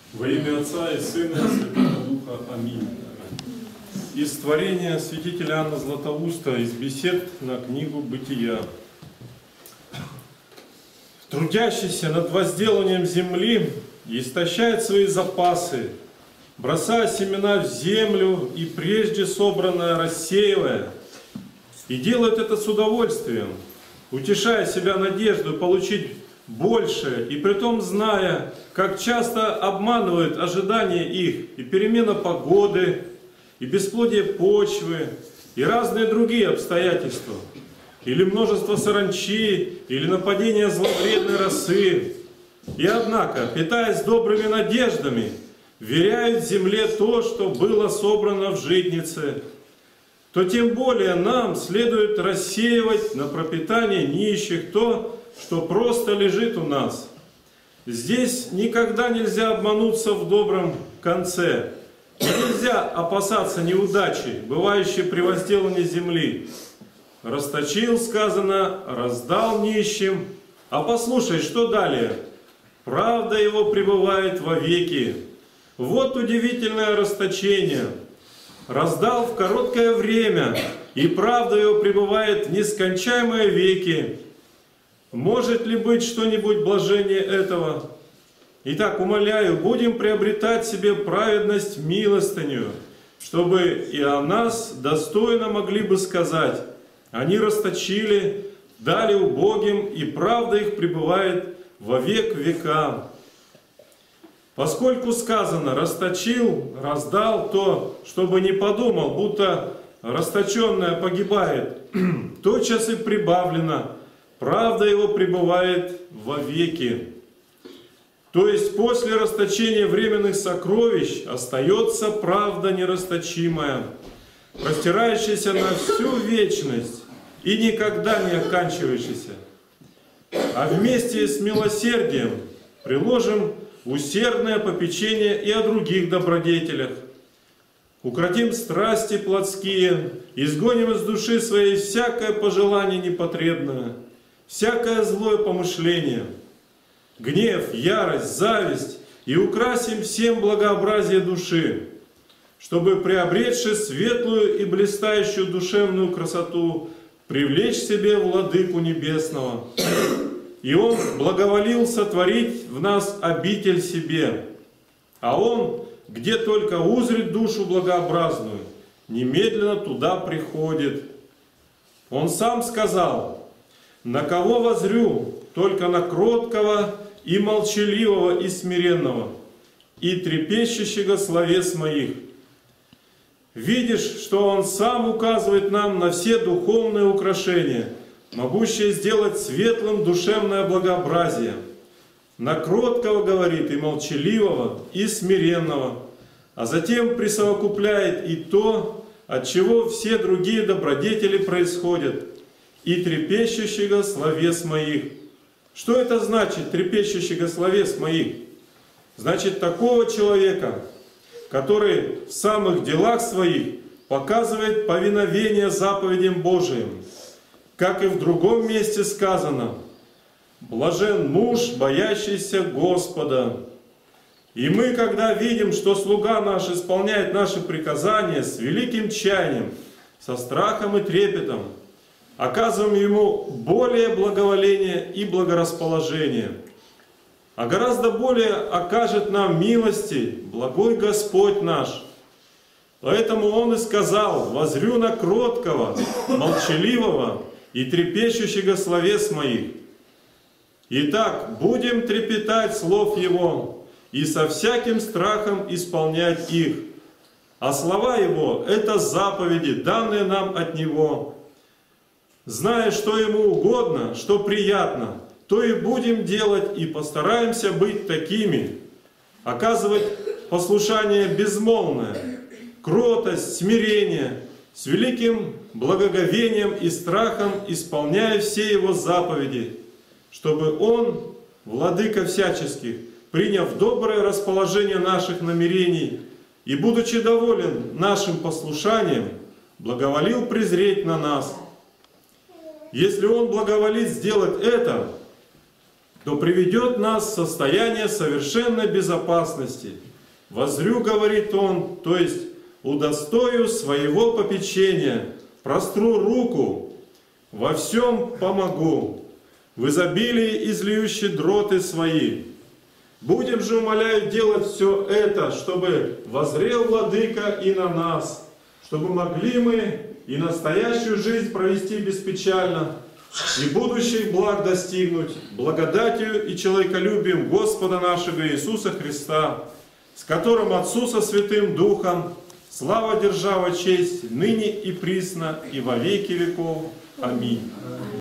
Во имя Отца и Сына и Святого Духа. Аминь. Из творения святителя Иоанна Златоуста, из бесед на книгу «Бытия». Трудящийся над возделанием земли истощает свои запасы, бросая семена в землю и прежде собранное рассеивая, и делает это с удовольствием, утешая себя надеждой получить больше, и притом зная, как часто обманывают ожидания их и перемена погоды, и бесплодие почвы, и разные другие обстоятельства, или множество саранчи, или нападение зловредной росы. И однако, питаясь добрыми надеждами, веряют земле то, что было собрано в житнице, то тем более нам следует рассеивать на пропитание нищих то, что просто лежит у нас. Здесь никогда нельзя обмануться в добром конце. И нельзя опасаться неудачи, бывающей при возделании земли. Расточил, сказано, раздал нищим. А послушай, что далее? Правда его пребывает вовеки. Вот удивительное расточение. Раздал в короткое время, и правда его пребывает в нескончаемые веки. Может ли быть что-нибудь блажение этого? Итак, умоляю, будем приобретать себе праведность милостыню, чтобы и о нас достойно могли бы сказать: они расточили, дали убогим, и правда их пребывает во век века. Поскольку сказано «расточил, раздал», то, чтобы не подумал, будто расточенное погибает, тотчас и прибавлено: правда его пребывает вовеки. То есть после расточения временных сокровищ остается правда нерасточимая, простирающаяся на всю вечность и никогда не оканчивающаяся. А вместе с милосердием приложим усердное попечение и о других добродетелях. Укротим страсти плотские, изгоним из души своей всякое пожелание непотребное, всякое злое помышление, гнев, ярость, зависть, и украсим всем благообразие души, чтобы, приобретши светлую и блистающую душевную красоту, привлечь себе Владыку Небесного. И Он благоволил сотворить в нас обитель себе, а Он, где только узрит душу благообразную, немедленно туда приходит. Он сам сказал: «На кого возрю? Только на кроткого и молчаливого и смиренного, и трепещущего словес моих». Видишь, что Он сам указывает нам на все духовные украшения, могущие сделать светлым душевное благообразие. На кроткого, говорит, и молчаливого, и смиренного, а затем присовокупляет и то, от чего все другие добродетели происходят, и трепещущего словес моих. Что это значит, трепещущего словес моих? Значит, такого человека, который в самых делах своих показывает повиновение заповедям Божиим. Как и в другом месте сказано: «Блажен муж, боящийся Господа». И мы, когда видим, что слуга наш исполняет наши приказания с великим чаянием, со страхом и трепетом, оказываем ему более благоволение и благорасположение. А гораздо более окажет нам милости благой Господь наш. Поэтому Он и сказал: «Возрю на кроткого, молчаливого и трепещущего словес моих». Итак, будем трепетать слов Его и со всяким страхом исполнять их. А слова Его — это заповеди, данные нам от Него. Зная, что Ему угодно, что приятно, то и будем делать, и постараемся быть такими, оказывать послушание безмолвное, кротость, смирение, с великим благоговением и страхом исполняя все Его заповеди, чтобы Он, Владыка всяческих, приняв доброе расположение наших намерений и, будучи доволен нашим послушанием, благоволил презреть на нас. Если Он благоволит сделать это, то приведет нас в состояние совершенной безопасности. Воззрю, говорит он, то есть удостою своего попечения, простру руку, во всем помогу, в изобилии излиющие дроты свои. Будем же, умоляю, делать все это, чтобы воззрел Владыка и на нас, чтобы могли мы и настоящую жизнь провести беспечально, и будущих благ достигнуть благодатью и человеколюбием Господа нашего Иисуса Христа, с которым Отцу со Святым Духом слава, держава, честь, ныне и присно, и во веки веков. Аминь.